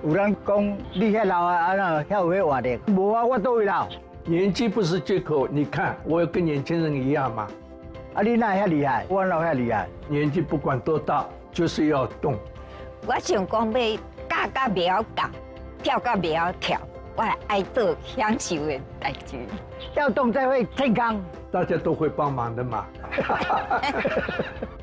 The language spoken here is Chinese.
有人讲你遐老啊，遐有迄活力，无啊，我倒位老。 年纪不是借口，你看我跟年轻人一样嘛。 啊，你哪遐厉害？我哪遐厉害？ 年纪不管多大，就是要动。 我想讲要教到袂晓教，跳到袂晓跳，我爱做享受的代志。 要动才会健康。 大家都会帮忙的嘛。